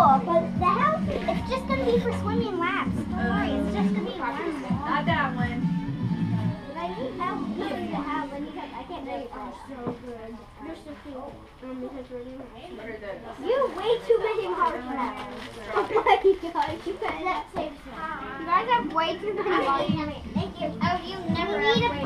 pool, but the house, it's just going to be for swimming laps. Don't worry, it's just going to be warm. Not that one. But I need help building the house. I can't make it. So good. You're so cute. Because we're doing You have way too many marshmallows. Oh my god, you better not save some. You guys have way too many marshmallows. Thank you. Oh, you never need a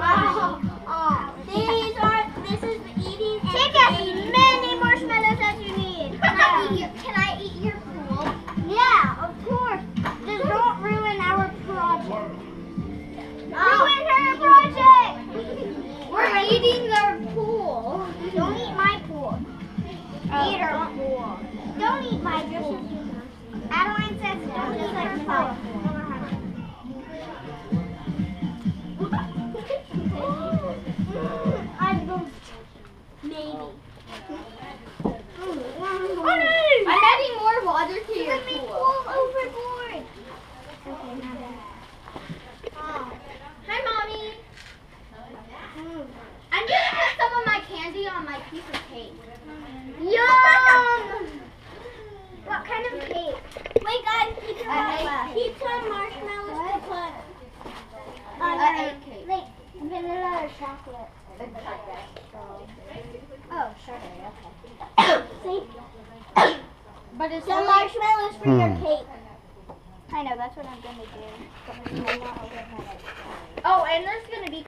This is eating. Take as many marshmallows as you need. Can I eat your pool? Yeah, of course. Just don't ruin our project. Ruin her project! We're eating their pool. Don't eat my pool. Eat her pool. Don't eat my pool. Adeline says don't eat her pool. I'm going maybe. I'm adding more water to your Let me pool. pull overboard. Okay, now that. Hi, Mommy. I'm gonna put some of my candy on my piece of cake. Yum! What kind of cake? Wait, guys, pizza, marshmallows, to put. Egg cake. Like vanilla or chocolate. Oh, strawberry. Okay. See, But it's some only marshmallows for your cake. I know, that's what I'm gonna do. Oh, and there's gonna be